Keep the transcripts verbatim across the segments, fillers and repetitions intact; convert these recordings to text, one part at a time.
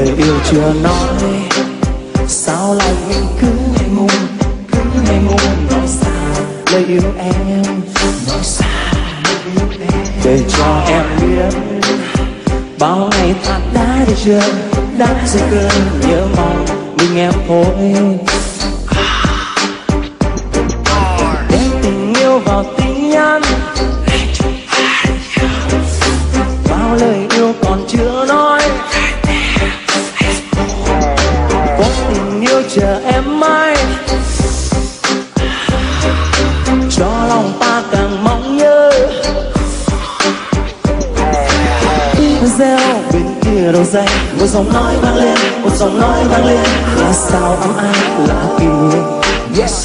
lời yêu chưa nói, sao lòng mình cứ ngại ngùng, cứ ngại ngùng nói sao lời yêu em, nói sao để cho em biết bao ngày ta đã đi chưa, đã rơi cơn nhớ mong mình em thôi. Đem tình yêu vào tin nhắn, bao lời yêu còn chưa nói, có tình yêu chờ em mãi, cho lòng ta càng mong nhớ. Reo bên kia đầu dây, một giọng nói vang lên, một giọng nói vang lên, là sao ấm áp lạ kỳ. Yes.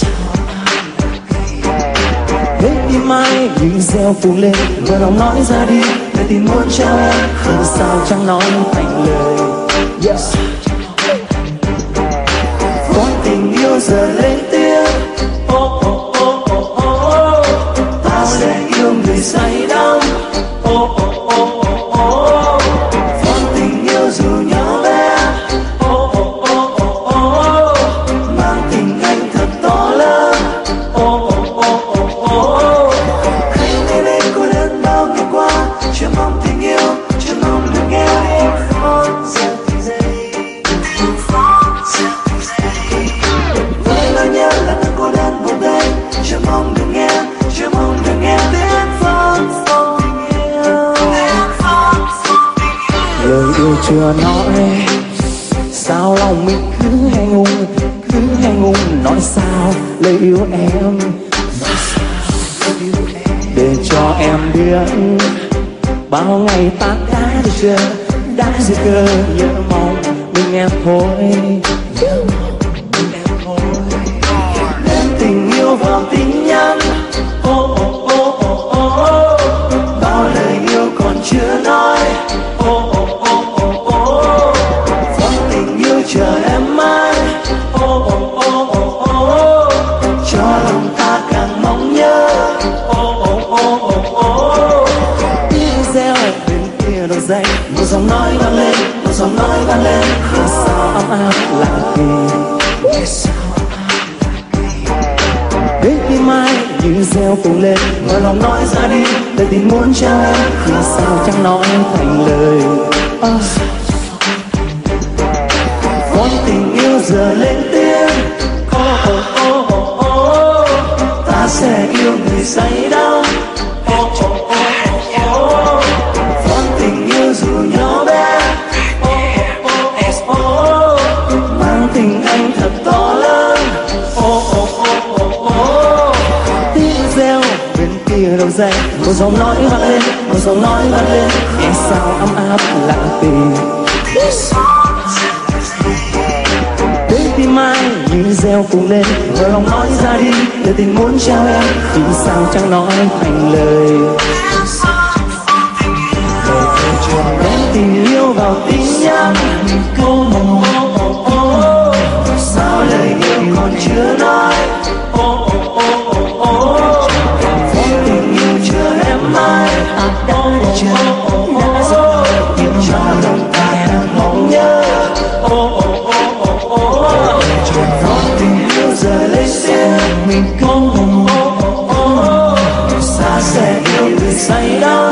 Bên tim ai như reo phù lên, vừa lòng nói ra đi, để tìm muốn trao em, không sao chẳng nói thành lời. Yes. Có tình yêu giờ lên tiếng, oh oh oh oh oh, ta sẽ yêu người say đắm. Oh oh oh oh oh, von tình yêu dù nhỏ bé. Oh oh oh oh oh, mang tình anh thật to lớn. Oh oh oh oh oh, hãy nghe lên cô đơn bao ngày qua, chưa mong tình yêu, chưa mong được nghe. Giờ thì giây, với nỗi nhớ là nỗi cô đơn một đây, chưa mong được nghe, chưa mong được nghe tiếng phong phong tình yêu. Lời yêu chưa nói, sao lòng mình cứ hay ngung, cứ hay ngung nói sao lời yêu em, để cho em biết bao ngày ta đã đi chưa, đã rơi cơ nhớ mong mình em thôi. Đem tình yêu vào tin nhắn, oh oh oh oh oh, bao lời yêu còn chưa nói. Oh oh oh oh oh, von tình yêu chờ em mãi. Oh oh oh oh oh, cho lòng ta càng mong nhớ. Oh oh oh oh oh, tiếng reo bên kia đầu dây, một giọng nói vang lên, một giọng nói vang lên, là sao ấm áp lạ kỳ. Bên tim ai như reo phù lên, mở lòng nói ra đi, lời tình muốn trao em, vì sao chẳng nói thành lời. Oh. Con tình yêu giờ lên tiếng, oh oh oh oh oh, ta sẽ yêu người say đắm. Oh oh oh oh oh, con tình yêu dù nhỏ bé. Oh oh oh oh, mang tình anh thật to lớn. Oh oh oh oh oh, tiếng reo bên kia đầu dây, một giọng nói vang lên, một giọng nói vang lên, nghe sao ấm áp lạ tình. Bên tim ai như reo phù lên, vừa lòng nói ra đi, lời tình muốn trao em, vì sao chẳng nói thành lời. Đem tình yêu vào tin nhắn, oh oh oh oh, sao lời yêu còn chưa nói. Oh oh oh oh oh, von tình yêu chờ em mãi. Oh oh oh oh oh, nhưng cho lòng ta đang mong nhớ. Oh oh oh oh oh, von tình yêu giờ lấy tiếng mình. Oh oh oh oh, xa sẽ yêu người say đắm.